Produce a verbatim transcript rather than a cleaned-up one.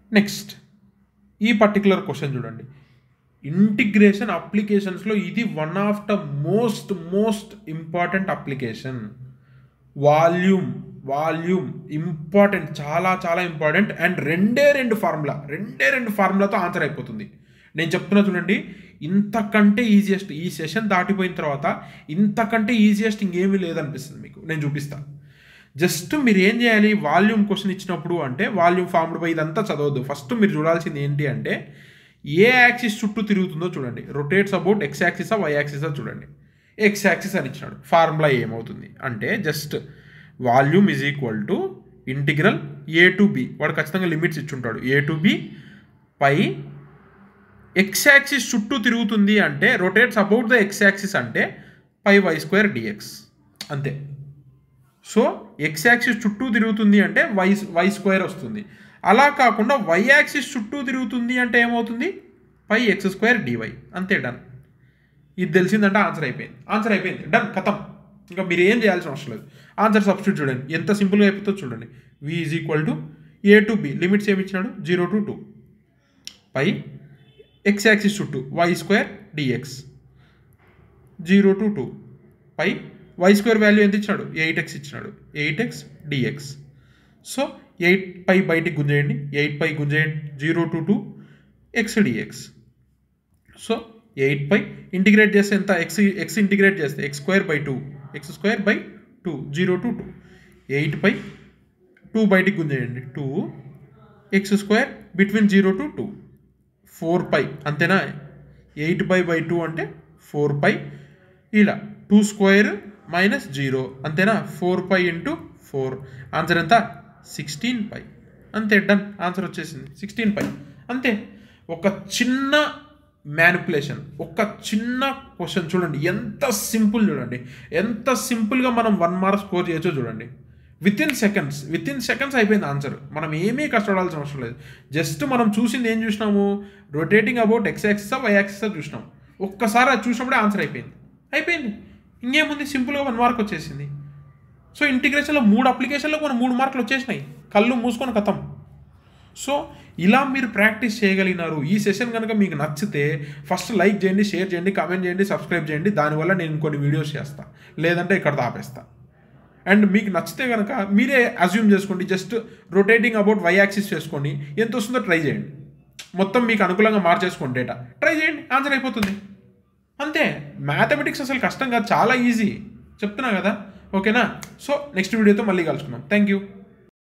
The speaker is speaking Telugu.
నెక్స్ట్ ఈ పర్టికులర్ క్వశ్చన్ చూడండి, ఇంటిగ్రేషన్ అప్లికేషన్స్లో ఇది one of the most most important application. Volume volume important, చాలా చాలా ఇంపార్టెంట్. అండ్ రెండే రెండు ఫార్ములా రెండే రెండు ఫార్ములాతో ఆన్సర్ అయిపోతుంది. నేను చెప్తున్నా చూడండి, ఇంతకంటే ఈజియెస్ట్, ఈ సెషన్ దాటిపోయిన తర్వాత ఇంతకంటే ఈజియెస్ట్ ఇంకేమీ లేదనిపిస్తుంది మీకు. నేను చూపిస్తాను. జస్ట్ మీరు ఏం చేయాలి, వాల్యూమ్ క్వశ్చన్ ఇచ్చినప్పుడు అంటే వాల్యూమ్ ఫార్మ్డ్ బై ఇదంతా చదవద్దు. ఫస్ట్ మీరు చూడాల్సింది ఏంటి అంటే ఏ యాక్సిస్ చుట్టూ తిరుగుతుందో చూడండి. రొటేట్స్ అబౌట్ ఎక్స్ యాక్సిసా వై యాక్సిసా చూడండి. ఎక్స్ యాక్సిస్ అని ఇచ్చినాడు. ఫార్ములా ఏమవుతుంది అంటే just volume is equal to integral a to b, వాడు ఖచ్చితంగా లిమిట్స్ ఇచ్చుంటాడు, a to b pi x axis చుట్టూ తిరుగుతుంది అంటే rotates about the x axis అంటే పై వై స్క్వేర్ డిఎక్స్ అంతే. సో ఎక్స్ యాక్సిస్ చుట్టూ తిరుగుతుంది అంటే వై వై స్క్వేర్ వస్తుంది. అలా కాకుండా వై యాక్సిస్ చుట్టూ తిరుగుతుంది అంటే ఏమవుతుంది, పై ఎక్స్ స్క్వేర్ డివై అంతే. డన్. ఇది తెలిసిందంటే ఆన్సర్ అయిపోయింది. ఆన్సర్ అయిపోయింది, డన్, ఖతం. ఇంకా మీరు ఏం చేయాల్సిన అవసరం లేదు. ఆన్సర్ సబ్స్టిట్యూట్ చూడండి ఎంత సింపుల్గా అయిపోతుందో చూడండి. V is equal to a to b, limits ఏమి ఇచ్చినాడు, zero to two, pi x axis చుట్టూ y square dx, zero to two, pi y square value ఎంత ఇచ్చినాడు, ఎయిట్ ఎక్స్ ఇచ్చినాడు, eight x dx. So eight pi బయటికి గుంజేయండి, ఎయిట్ పై గుంజేయండి, zero to two x dx. So eight pi integrate చేస్తే ఎంత, ఎక్స్ ఎక్స్ ఇంటిగ్రేట్ చేస్తే x square by two, x square by two, zero to two, eight pi two బయటికి గుంజేయండి, two x square between zero to two, four pi అంతేనా. ఎయిట్ పై బై టూ అంటే ఫోర్ పై, ఇలా టూ స్క్వేర్ మైనస్ జీరో అంతేనా, four pi into four. Answer ఎంత, సిక్స్టీన్ పై అంతే. డన్, ఆన్సర్ వచ్చేసింది సిక్స్టీన్ పై అంతే. ఒక చిన్న మ్యానిపులేషన్, ఒక చిన్న క్వశ్చన్ చూడండి ఎంత సింపుల్, చూడండి ఎంత సింపుల్గా మనం వన్ మార్క్ స్కోర్ చేయొచ్చో చూడండి. Within seconds within seconds అయిపోయింది ఆన్సర్. మనం ఏమీ కష్టపడాల్సిన అవసరం లేదు. జస్ట్ మనం చూసింది ఏం చూసినాము, రొటేటింగ్ అబౌట్ ఎక్స్ యాక్సిసా వై యాక్సిసా చూసినాం. ఒక్కసారి అది చూసినప్పుడే ఆన్సర్ అయిపోయింది అయిపోయింది ఇంకేముంది, సింపుల్గా వన్ మార్క్ వచ్చేసింది. సో ఇంటిగ్రేషన్లో మూడు అప్లికేషన్లో మనం మూడు మార్కులు వచ్చేసినాయి, కళ్ళు మూసుకొని ఖతం. సో ఇలా మీరు ప్రాక్టీస్ చేయగలిగినారు. ఈ సెషన్ కనుక మీకు నచ్చితే ఫస్ట్ లైక్ చేయండి, షేర్ చేయండి, కామెంట్ చేయండి, సబ్స్క్రైబ్ చేయండి. దానివల్ల నేను ఇంకొన్ని వీడియోస్ చేస్తాను, లేదంటే ఇక్కడ ఆపేస్తా. అండ్ మీకు నచ్చితే కనుక మీరే అజ్యూమ్ చేసుకోండి, just rotating about y axis చేసుకోండి, ఎంత వస్తుందో ట్రై చేయండి. మొత్తం మీకు అనుకూలంగా మార్చేసుకోండి, డేటా ట్రై చేయండి, ఆన్సర్ అయిపోతుంది అంతే. మ్యాథమెటిక్స్ అసలు కష్టం కాదు, చాలా ఈజీ చెప్తున్నా కదా. ఓకేనా. సో నెక్స్ట్ వీడియోతో మళ్ళీ కలుసుకుందాం. Thank you.